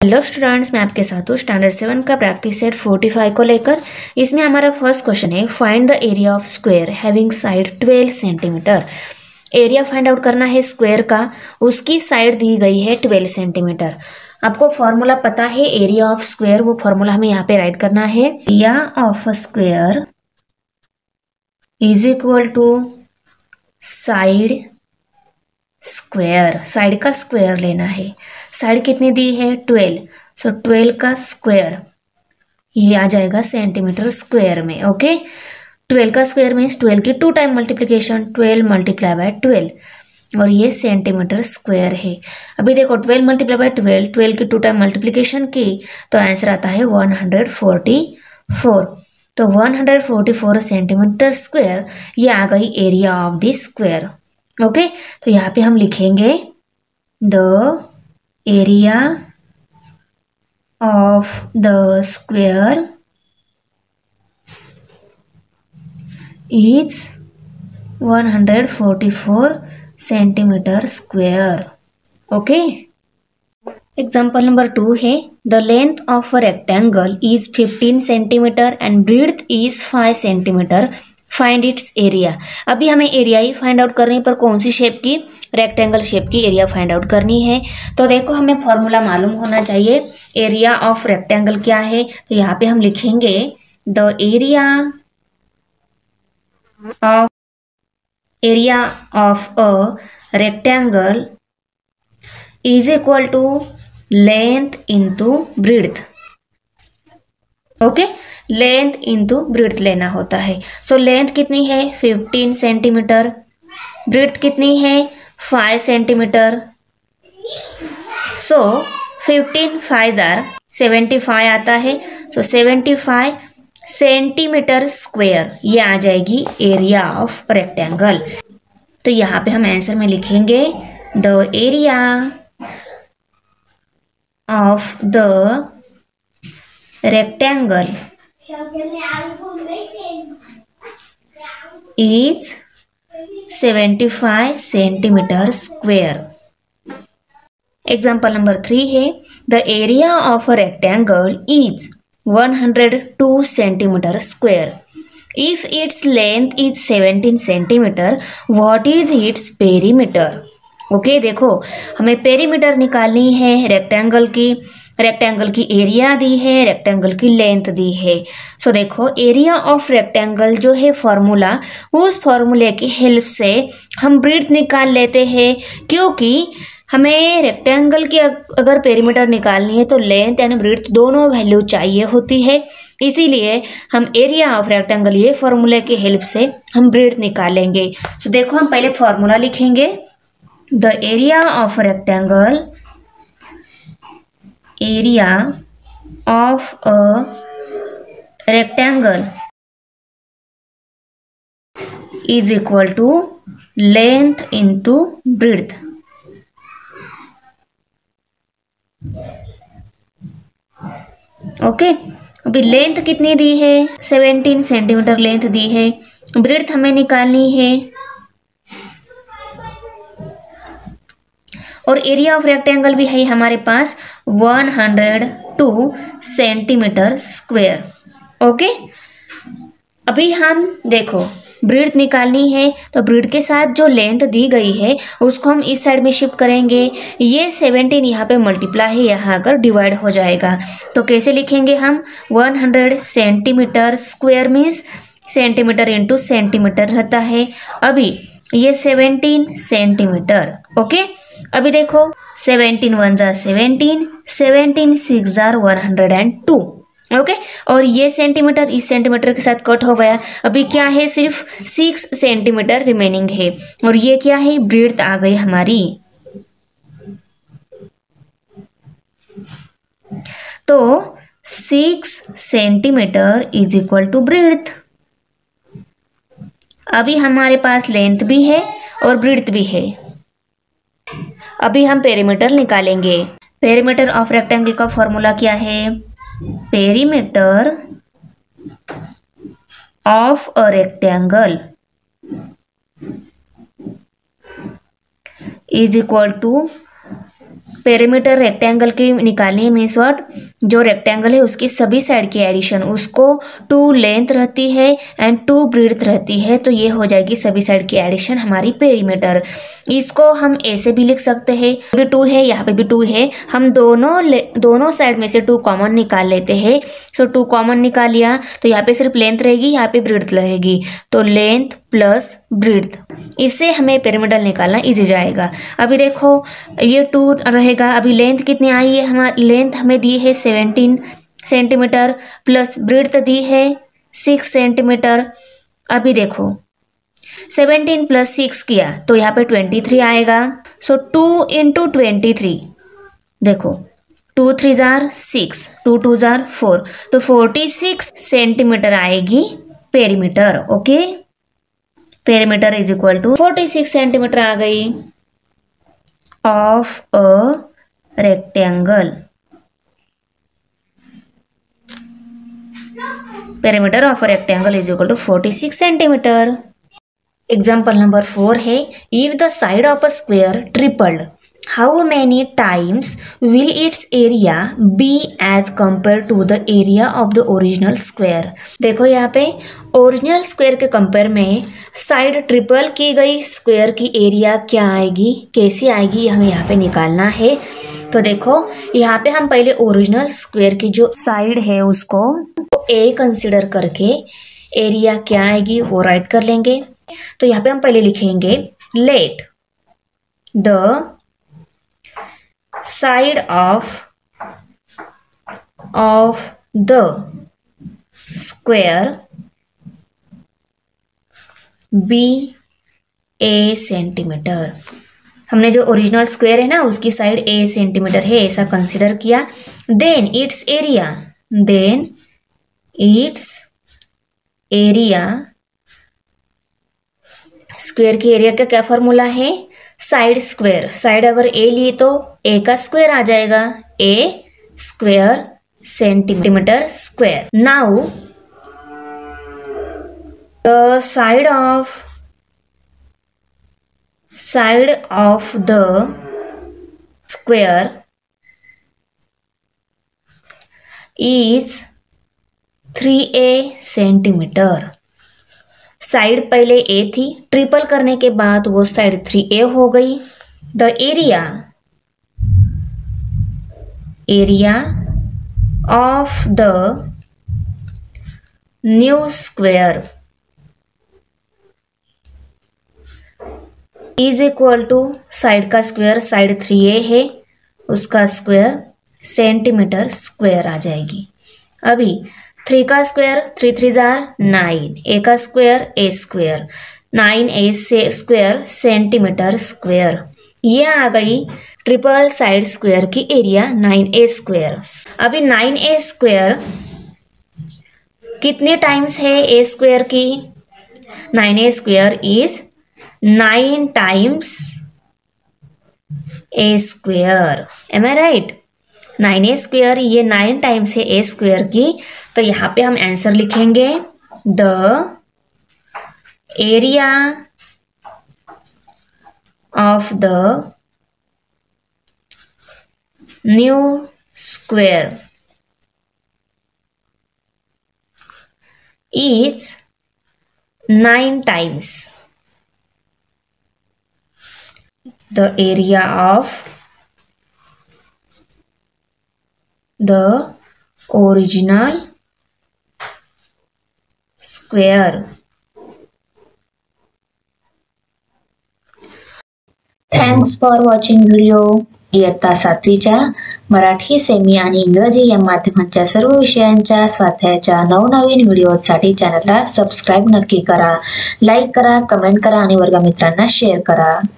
Hello students, मैं आपके साथ हूँ स्टैंडर्ड 7 का प्रैक्टिस सेट 45 को लेकर। इसमें हमारा फर्स्ट क्वेश्चन है, find the area of square having side 12 centimetre. Area find out करना है स्क्वायर का, उसकी साइड दी गई है 12 सेंटीमीटर। आपको फॉर्मूला पता है एरिया ऑफ स्क्वायर, वो फॉर्मूला हमें यहाँ पे राइट करना है। Area of a square is equal to side square. Side का स्क्वायर लेना है। साइड कितनी दी है 12, सो 12 का स्क्वायर ये आ जाएगा सेंटीमीटर स्क्वायर में। ओके, 12 का स्क्वायर मीन्स 12 की 2 टाइम मल्टीप्लिकेशन, 12 मल्टीप्लाई बाय 12 और ये सेंटीमीटर स्क्वायर है। अभी देखो 12 मल्टीप्लाई बाय 12, 12 की 2 टाइम मल्टीप्लिकेशन की तो आंसर आता है 144। तो 144 सेंटीमीटर स्क्वायर ये आ गई area of the square. Okay, तो यहाँ पे हम लिखेंगे the area of the square is 144 centimetre square. Okay, example number 2 है, the length of a rectangle is 15 centimetre and breadth is 5 centimetre, find its area. अभी हमें एरिया ही find out करनी है, पर कौन सी शेप की, रेक्टेंगल शेप की एरिया फाइंड आउट करनी है। तो देखो हमें फॉर्मूला मालूम होना चाहिए। एरिया ऑफ रेक्टेंगल क्या है, तो यहाँ पे हम लिखेंगे the area of a rectangle is equal to length into breadth. Okay, length into breadth लेना होता है। सो लेंथ कितनी है 15 सेंटीमीटर, ब्रीड्थ कितनी है 5 सेंटीमीटर। सो 15 5 75 आता है। सो 75 सेंटीमीटर स्क्वायर ये आ जाएगी एरिया ऑफ रेक्टेंगल। तो यहाँ पे हम आंसर में लिखेंगे the area of the rectangle is 75 centimetre square. Example number 3 है, the area of a rectangle is 102 centimetre square. If its length is 17 centimetre, what is its perimeter. Okay, देखो हमें perimeter निकालनी है रेक्टेंगल की। Rectangle की area दी है, rectangle की length दी है। सो देखो एरिया ऑफ रेक्टेंगल जो है फॉर्मूला, उस फॉर्मूले की हेल्प से हम ब्रीड्थ निकाल लेते हैं, क्योंकि हमें रेक्टेंगल की अगर पेरीमीटर निकालनी है तो लेंथ यानी ब्रीड्थ दोनों वैल्यू चाहिए होती है। इसीलिए हम एरिया ऑफ रेक्टेंगल ये फॉर्मूले की हेल्प से हम ब्रीड्थ निकालेंगे। सो देखो हम पहले फॉर्मूला लिखेंगे, the area of rectangle, area of a rectangle is equal to length into breadth. Okay, अभी लेंथ कितनी दी है 17 सेंटीमीटर लेंथ दी है, ब्रीड्थ हमें निकालनी है और एरिया ऑफ रेक्टेंगल भी है हमारे पास 102 सेंटीमीटर स्क्वायर। ओके, अभी हम देखो ब्रीड्थ निकालनी है, तो ब्रीड्थ के साथ जो लेंथ दी गई है उसको हम इस साइड में शिफ्ट करेंगे। ये 17 यहाँ पे मल्टीप्लाई है, यहाँ आकर डिवाइड हो जाएगा। तो कैसे लिखेंगे हम, 100 centimetre square means centimetre into centimetre रहता है। अभी ये 17 सेंटीमीटर। ओके, अभी देखो 17 1 जार 17, 17 6 जार 102। ओके, और ये सेंटीमीटर इस सेंटीमीटर के साथ कट हो गया। अभी क्या है, सिर्फ 6 सेंटीमीटर रिमेनिंग है और ये क्या है, ब्रीड्थ आ गई हमारी। तो 6 centimetre is equal to breadth. अभी हमारे पास लेंथ भी है और ब्रीड्थ भी है। अभी हम पेरीमीटर निकालेंगे। पेरीमीटर ऑफ रेक्टेंगल का फॉर्मूला क्या है, perimeter of a rectangle is equal to perimeter rectangle की निकालनी है मीन्स व्हाट, जो रेक्टेंगल है उसकी सभी साइड की एडिशन, उसको 2 लेंथ रहती है एंड 2 ब्रीड्थ रहती है, तो ये हो जाएगी सभी साइड की एडिशन हमारी पेरीमीटर। इसको हम ऐसे भी लिख सकते हैं, भी 2 है यहाँ पे भी 2 है, हम दोनों साइड में से 2 कॉमन निकाल लेते हैं। सो 2 कॉमन निकाल लिया तो यहाँ पे सिर्फ लेंथ रहेगी, यहाँ पे ब्रीड्थ रहेगी, तो लेंथ प्लस ब्रीड्थ, इससे हमें पेरीमीटर निकालना इजी जाएगा। अभी देखो ये 2 रहेगा, अभी लेंथ कितनी आई है, हमारी लेंथ हमें दी है 17 सेंटीमीटर प्लस ब्रीड्थ दी है 6 सेंटीमीटर। अभी देखो 17 प्लस 6 किया तो यहाँ पे 23 आएगा। सो 2 इंटू 23, देखो 2 3 जार 6, 2 2 जार 4, तो 46 सेंटीमीटर आएगी perimeter. Okay, perimeter is equal to 46 centimetre आ गई of a rectangle. Perimeter of a rectangle is equal to 46 centimetre. Example number 4 है, if the side of a square tripled, how many times will its area be as compare to the area of the original square. देखो यहाँ पे original square के compare में side triple की गई square की area क्या आएगी, कैसी आएगी, ये हमें यहाँ पे निकालना है। तो देखो यहाँ पे हम पहले ओरिजिनल स्क्वेयर की जो साइड है उसको ए कंसिडर करके एरिया क्या आएगी वो राइट कर लेंगे। तो यहाँ पे हम पहले लिखेंगे let the side of the square be A centimetre. हमने जो ओरिजिनल स्क्वेयर है ना उसकी साइड ए सेंटीमीटर है ऐसा कंसिडर किया। देन इट्स एरिया, स्क्वेयर की एरिया का क्या फॉर्मूला है, साइड स्क्वेयर, साइड अगर ए लिए तो ए का स्क्वेयर आ जाएगा, A square centimetre square. Now the side of the square is 3a centimetre. Side पहले ए थी, ट्रिपल करने के बाद वो साइड 3a हो गई। The area of the new square is equal to, side का स्क्वेयर साइड 3a है उसका स्क्वेयर सेंटीमीटर स्क्वेयर आ जाएगी। अभी 3 का स्क्वायर 3 3 जार 9, ए का square A square 9a square centimetre square. ये आ गई ट्रिपल साइड स्क्वायर की एरिया 9a स्क्वायर। अभी 9a स्क्वायर कितने टाइम्स है ए स्क्वायर की, 9a square is 9 times A square. Am I right, 9a square ये 9 टाइम्स है ए स्क्वायर की। तो यहाँ पे हम आंसर लिखेंगे the area of the new square is 9 times the area of the original square। Thanks for watching video. इयत्ता 7वीच्या मराठी, सेमी आणि इंग्रजी या माध्यमांच्या सर्व विषयांच्या स्वाध्यायाच्या नवनवीन व्हिडिओसाठी चॅनलला सबस्क्राईब नक्की करा, लाईक करा, कमेंट करा आणि वर्गमित्रांना शेअर करा।